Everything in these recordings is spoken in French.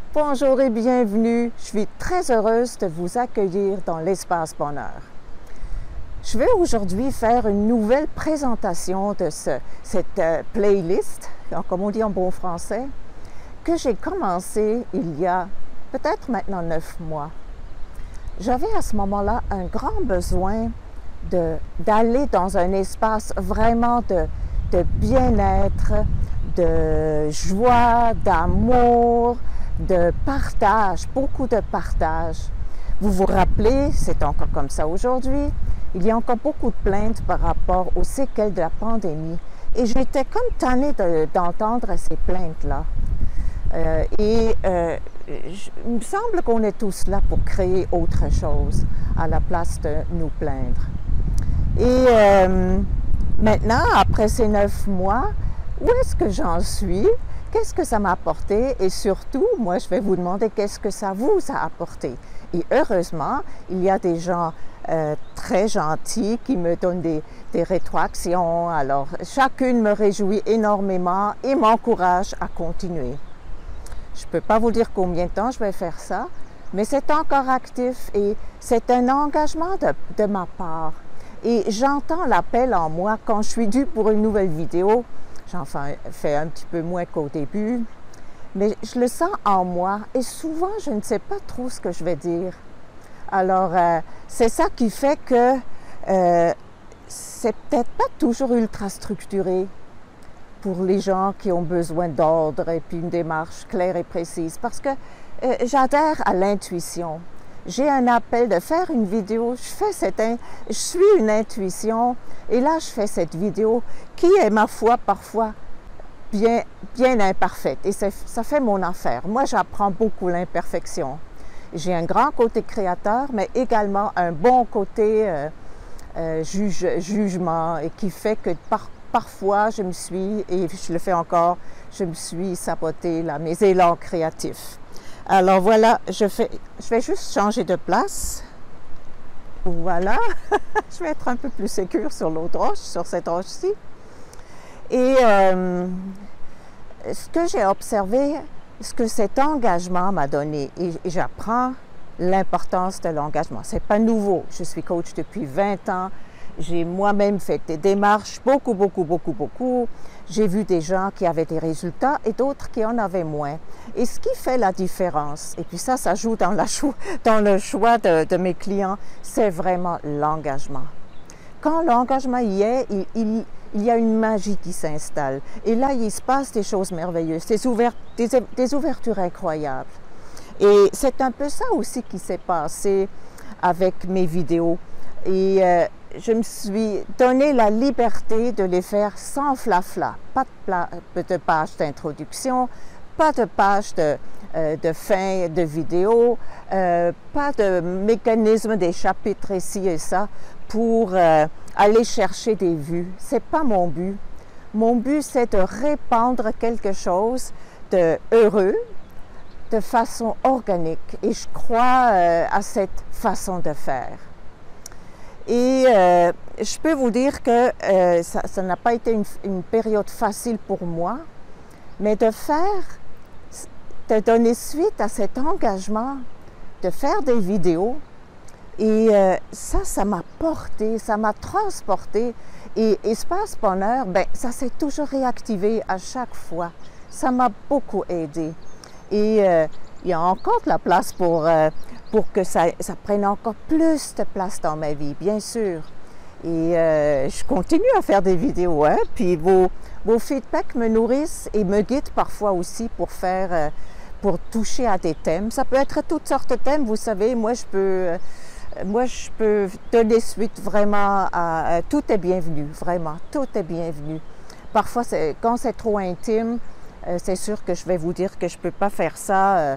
Bonjour et bienvenue. Je suis très heureuse de vous accueillir dans l'Espace Bonheur. Je vais aujourd'hui faire une nouvelle présentation de cette playlist, comme on dit en bon français, que j'ai commencé il y a peut-être maintenant 9 mois. J'avais à ce moment-là un grand besoin d'aller dans un espace vraiment de bien-être, de joie, d'amour, de partage, beaucoup de partage. Vous vous rappelez, c'est encore comme ça aujourd'hui, il y a encore beaucoup de plaintes par rapport aux séquelles de la pandémie. Et j'étais comme tannée d'entendre ces plaintes-là. Il me semble qu'on est tous là pour créer autre chose à la place de nous plaindre. Et maintenant, après ces 9 mois, où est-ce que j'en suis? Qu'est-ce que ça m'a apporté? Et surtout, moi, je vais vous demander qu'est-ce que ça vous a apporté. Et heureusement, il y a des gens très gentils qui me donnent des rétroactions. Alors, chacune me réjouit énormément et m'encourage à continuer. Je ne peux pas vous dire combien de temps je vais faire ça, mais c'est encore actif et c'est un engagement de ma part. Et j'entends l'appel en moi quand je suis due pour une nouvelle vidéo. J'en fais un petit peu moins qu'au début, mais je le sens en moi et souvent je ne sais pas trop ce que je vais dire. Alors, c'est ça qui fait que c'est peut-être pas toujours ultra structuré pour les gens qui ont besoin d'ordre et puis une démarche claire et précise, parce que j'adhère à l'intuition. J'ai un appel de faire une vidéo, je suis une intuition et là je fais cette vidéo qui est ma foi parfois bien imparfaite et ça fait mon affaire. Moi j'apprends beaucoup l'imperfection. J'ai un grand côté créateur mais également un bon côté jugement et qui fait que parfois je me suis, et je le fais encore, je me suis saboté mes élans créatifs. Alors voilà, je vais juste changer de place. Voilà, je vais être un peu plus sécure sur l'autre roche, sur cette roche-ci. Et ce que j'ai observé, ce que cet engagement m'a donné, et j'apprends l'importance de l'engagement. C'est pas nouveau, je suis coach depuis 20 ans. J'ai moi-même fait des démarches, beaucoup. J'ai vu des gens qui avaient des résultats et d'autres qui en avaient moins. Et ce qui fait la différence, et puis ça joue dans le choix de mes clients, c'est vraiment l'engagement. Quand l'engagement y est, il y a une magie qui s'installe. Et là, il se passe des choses merveilleuses, des ouvertures incroyables. Et c'est un peu ça aussi qui s'est passé avec mes vidéos. Et je me suis donné la liberté de les faire sans flafla. Pas de page d'introduction, pas de page de fin de vidéo, pas de mécanisme des chapitres ici et ça pour aller chercher des vues. C'est pas mon but. Mon but, c'est de répandre quelque chose de heureux, de façon organique. Et je crois à cette façon de faire. Et je peux vous dire que ça n'a pas été une période facile pour moi, mais de donner suite à cet engagement, de faire des vidéos, et ça m'a porté, ça m'a transporté. Et Espace Bonheur, ça s'est toujours réactivé à chaque fois. Ça m'a beaucoup aidé. Et il y a encore de la place pour que ça prenne encore plus de place dans ma vie, bien sûr. Et je continue à faire des vidéos, hein? Puis vos feedbacks me nourrissent et me guident parfois aussi pour toucher à des thèmes. Ça peut être toutes sortes de thèmes, vous savez, moi je peux donner suite vraiment à tout est bienvenu, vraiment, tout est bienvenu. Parfois, quand c'est trop intime, c'est sûr que je vais vous dire que je ne peux pas faire ça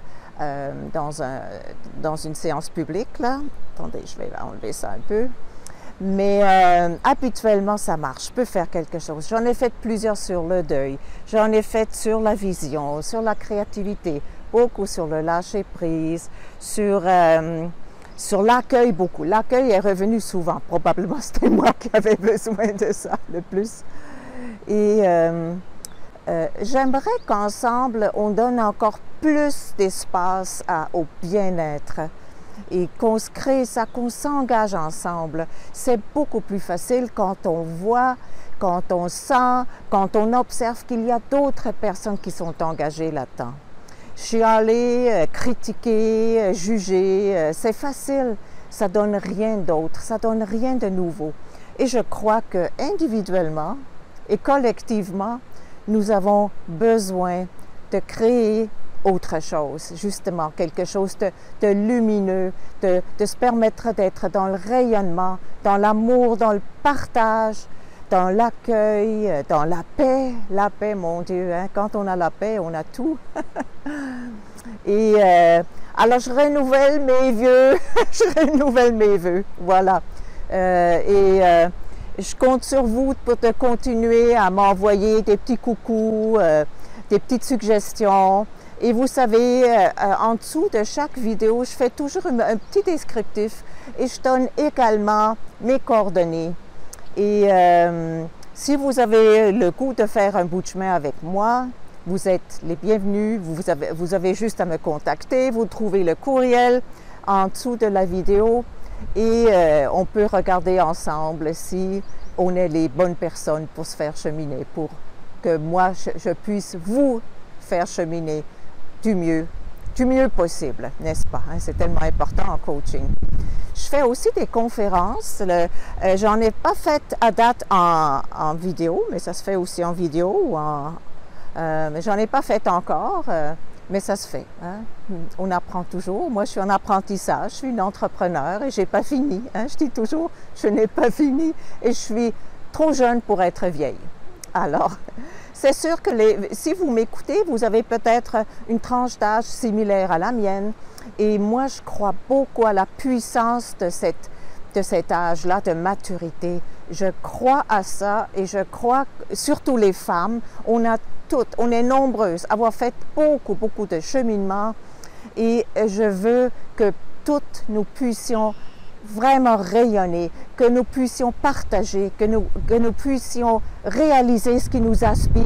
dans une séance publique, là. Attendez, je vais enlever ça un peu. Mais habituellement, ça marche. Je peux faire quelque chose. J'en ai fait plusieurs sur le deuil. J'en ai fait sur la vision, sur la créativité, beaucoup sur le lâcher-prise, sur l'accueil, beaucoup. L'accueil est revenu souvent. Probablement, c'était moi qui avais besoin de ça le plus. Et j'aimerais qu'ensemble, on donne encore plus d'espace au bien-être et qu'on se crée ça, qu'on s'engage ensemble. C'est beaucoup plus facile quand on voit, quand on sent, quand on observe qu'il y a d'autres personnes qui sont engagées là-dedans. Chialer, critiquer, juger, c'est facile, ça donne rien d'autre, ça donne rien de nouveau. Et je crois que individuellement et collectivement, nous avons besoin de créer autre chose, justement, quelque chose de lumineux, de se permettre d'être dans le rayonnement, dans l'amour, dans le partage, dans l'accueil, dans la paix. La paix, mon Dieu, hein? Quand on a la paix, on a tout. Et alors, je renouvelle mes vœux, je renouvelle mes vœux, voilà. Je compte sur vous pour de continuer à m'envoyer des petits coucous, des petites suggestions. Et vous savez, en dessous de chaque vidéo, je fais toujours un petit descriptif et je donne également mes coordonnées. Et si vous avez le goût de faire un bout de chemin avec moi, vous êtes les bienvenus. Vous avez juste à me contacter. Vous trouvez le courriel en dessous de la vidéo et on peut regarder ensemble si on est les bonnes personnes pour se faire cheminer, pour que moi, je puisse vous faire cheminer du mieux possible, n'est-ce pas? Hein? C'est tellement important en coaching. Je fais aussi des conférences. J'en ai pas fait à date en vidéo, mais ça se fait aussi en vidéo. Mais j'en ai pas fait encore, mais ça se fait. Hein? On apprend toujours. Moi, je suis en apprentissage. Je suis une entrepreneur et j'ai pas fini. Hein? Je dis toujours, je n'ai pas fini et je suis trop jeune pour être vieille. Alors, c'est sûr que si vous m'écoutez, vous avez peut-être une tranche d'âge similaire à la mienne. Et moi, je crois beaucoup à la puissance de cet âge-là de maturité. Je crois à ça et je crois, surtout les femmes, on est nombreuses à avoir fait beaucoup de cheminement. Et je veux que toutes nous puissions vraiment rayonner, que nous puissions partager, que nous puissions réaliser ce qui nous aspire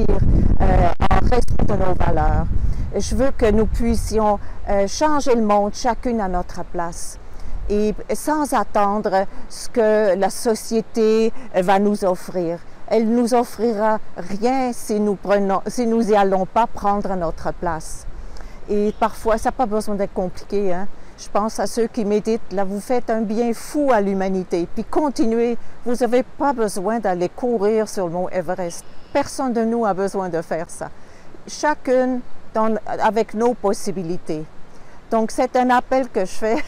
en restant de nos valeurs. Je veux que nous puissions changer le monde, chacune à notre place, et sans attendre ce que la société va nous offrir. Elle nous offrira rien si nous y allons pas prendre notre place. Et parfois, ça n'a pas besoin d'être compliqué, hein? Je pense à ceux qui méditent, là, vous faites un bien fou à l'humanité. Puis continuez, vous n'avez pas besoin d'aller courir sur le mont Everest. Personne de nous a besoin de faire ça. Chacune avec nos possibilités. Donc, c'est un appel que je fais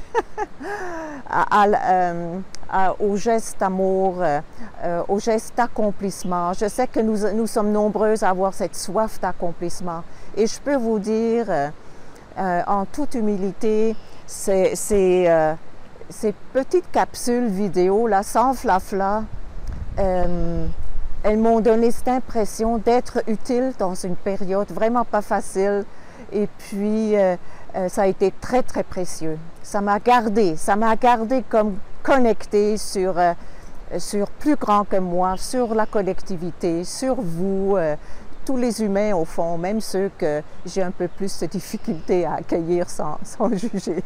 au geste d'amour, au geste d'accomplissement. Je sais que nous sommes nombreuses à avoir cette soif d'accomplissement. Et je peux vous dire, en toute humilité, ces petites capsules vidéo, là, sans flafla, elles m'ont donné cette impression d'être utile dans une période vraiment pas facile. Et puis, ça a été très précieux. Ça m'a gardé comme connectée sur plus grand que moi, sur la collectivité, sur vous, tous les humains au fond, même ceux que j'ai un peu plus de difficulté à accueillir sans juger.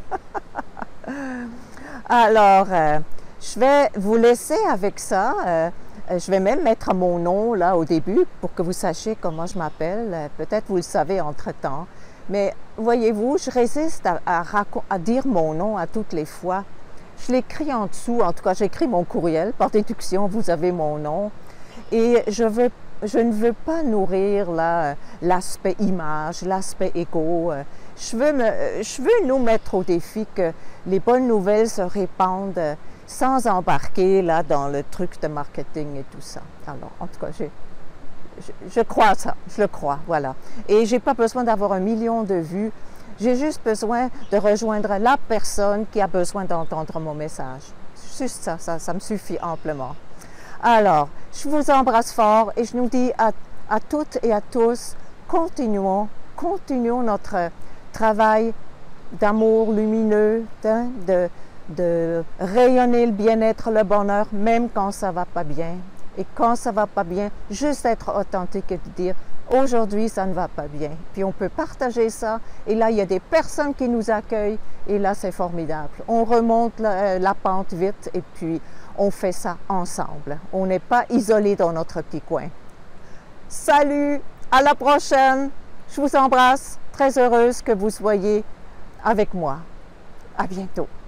Alors, je vais vous laisser avec ça. Je vais même mettre mon nom là au début pour que vous sachiez comment je m'appelle. Peut-être vous le savez entre-temps. Mais voyez-vous, je résiste à dire mon nom à toutes les fois. Je l'écris en dessous, en tout cas j'écris mon courriel. Par déduction, vous avez mon nom. Et je ne veux pas nourrir l'aspect image, l'aspect égo. Je veux nous mettre au défi que les bonnes nouvelles se répandent sans embarquer là dans le truc de marketing et tout ça. Alors, en tout cas, je crois à ça, je le crois, voilà. Et j'ai pas besoin d'avoir 1 million de vues. J'ai juste besoin de rejoindre la personne qui a besoin d'entendre mon message. Juste ça me suffit amplement. Alors, je vous embrasse fort et je nous dis à toutes et à tous, continuons notre travail d'amour lumineux, de rayonner le bien-être, le bonheur, même quand ça va pas bien. Et quand ça va pas bien, juste être authentique et de dire, aujourd'hui ça ne va pas bien. Puis on peut partager ça et là il y a des personnes qui nous accueillent et là c'est formidable. On remonte la pente vite et puis on fait ça ensemble. On n'est pas isolé dans notre petit coin. Salut, à la prochaine. Je vous embrasse, très heureuse que vous soyez avec moi. À bientôt.